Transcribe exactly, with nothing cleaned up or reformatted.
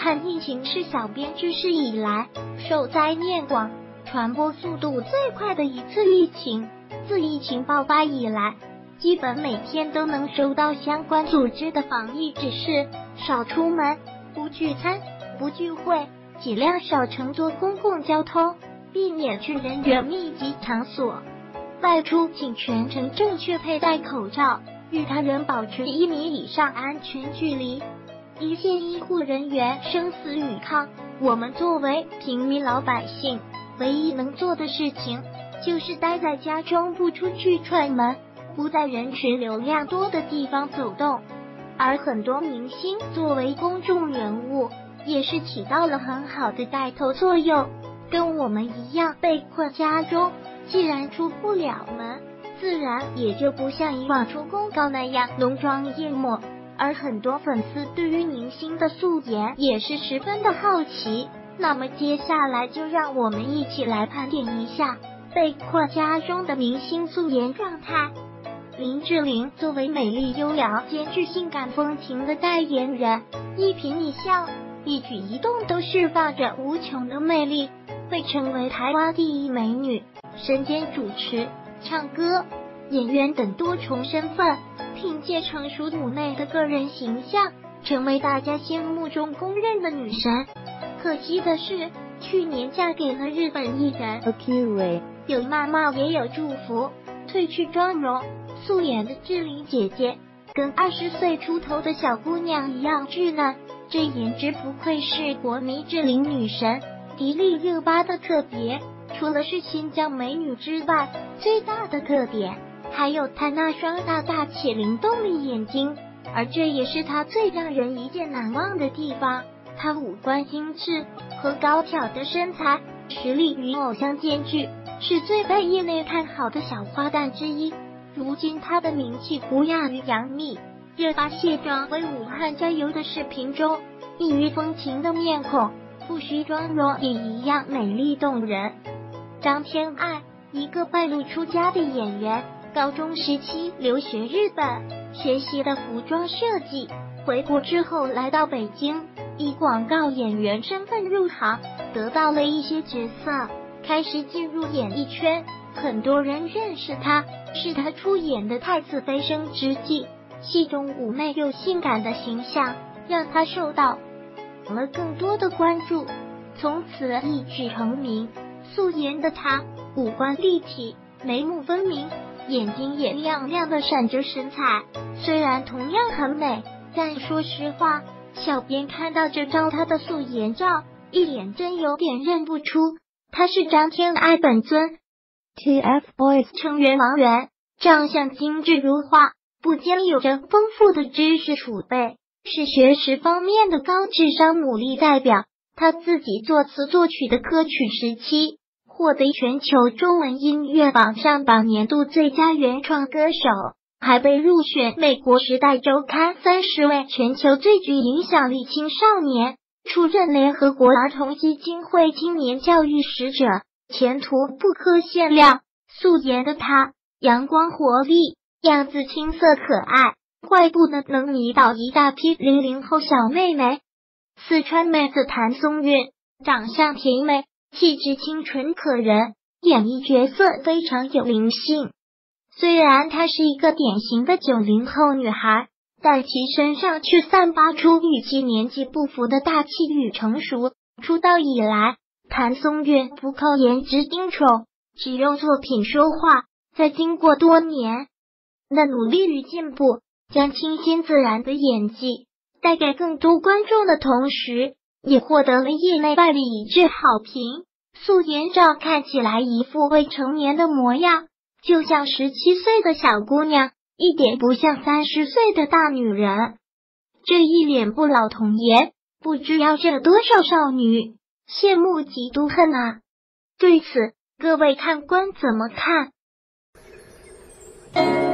汉疫情是小编知识以来受灾面广、传播速度最快的一次疫情。自疫情爆发以来，基本每天都能收到相关组织的防疫指示：少出门，不聚餐，不聚会，尽量少乘坐公共交通，避免去人员密集场所。外出请全程正确佩戴口罩，与他人保持一米以上安全距离。一线医护人员生死与抗，我们作为平民老百姓，唯一能做的事情就是待在家中，不出去串门，不在人群流量多的地方走动。而很多明星作为公众人物，也是起到了很好的带头作用，跟我们一样被困家中，既然出不了门，自然也就不像以往出公告那样浓妆艳抹。而很多粉丝对于明星的素颜也是十分的好奇，那么接下来就让我们一起来盘点一下被困家中的明星素颜状态。林志玲作为美丽优雅兼具性感风情的代言人，一颦一笑，一举一动都释放着无穷的魅力，被称为台湾第一美女，身兼主持、唱歌、演员等多重身份，凭借成熟妩媚的个人形象，成为大家心目中公认的女神。可惜的是，去年嫁给了日本艺人 Akira， 有谩骂也有祝福。褪去妆容，素颜的志玲姐姐，跟二十岁出头的小姑娘一样稚嫩，这颜值不愧是国民志玲女神。迪丽热巴的特别，除了是新疆美女之外，最大的特点还有她那双大大且灵动的眼睛，而这也是她最让人一见难忘的地方。她五官精致和高挑的身材，实力与偶像兼具，是最被业内看好的小花旦之一。如今她的名气不亚于杨幂。热巴卸妆为武汉加油的视频中，异域风情的面孔，不需妆容也一样美丽动人。张天爱，一个半路出家的演员，高中时期留学日本，学习的服装设计，回国之后来到北京，以广告演员身份入行，得到了一些角色，开始进入演艺圈。很多人认识他，是他出演的《太子妃升职记》，戏中妩媚又性感的形象，让他受到了更多的关注，从此一举成名。素颜的他，五官立体，眉目分明，眼睛也亮亮的闪着神采。虽然同样很美，但说实话，小编看到这张他的素颜照，一脸真有点认不出他是张天爱本尊。T F BOYS 成员王源，长相精致如画，不仅有着丰富的知识储备，是学识方面的高智商牡蛎代表。他自己作词作曲的歌曲时期，获得全球中文音乐榜上榜年度最佳原创歌手，还被入选美国时代周刊三十位全球最具影响力青少年，出任联合国儿童基金会青年教育使者，前途不可限量。素颜的他，阳光活力，样子青涩可爱，怪不得能迷倒一大批零零后小妹妹。四川妹子谭松韵，长相甜美，气质清纯可人，演绎角色非常有灵性。虽然她是一个典型的九零后女孩，但其身上却散发出与其年纪不符的大气与成熟。出道以来，谭松韵不靠颜值定宠，只用作品说话。在经过多年的努力与进步，将清新自然的演技带给更多观众的同时，也获得了业内外的一致好评。素颜照看起来一副未成年的模样，就像十七岁的小姑娘，一点不像三十岁的大女人。这一脸不老童颜，不知要惹多少少女羡慕嫉妒恨啊！对此，各位看官怎么看？